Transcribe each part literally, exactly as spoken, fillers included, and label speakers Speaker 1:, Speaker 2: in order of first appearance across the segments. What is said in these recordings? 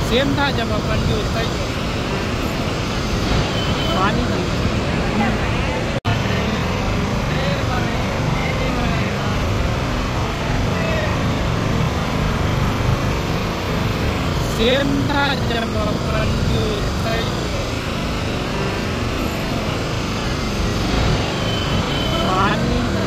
Speaker 1: Same था जब अपन भी उतना ही पानी थी। सेम था जब अपन भी उतना ही पानी थी।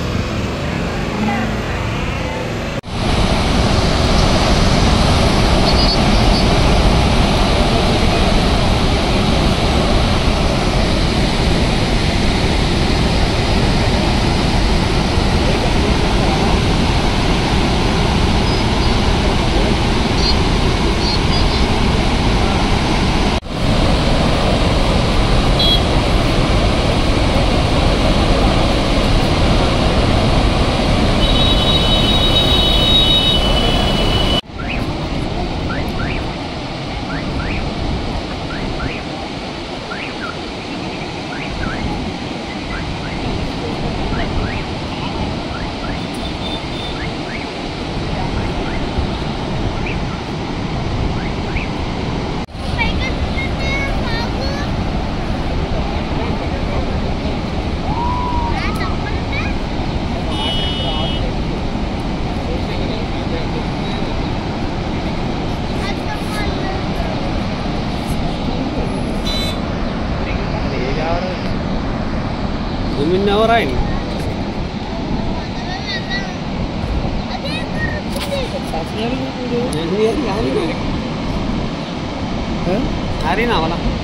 Speaker 2: Orang hari ini, hari ini, hari ini,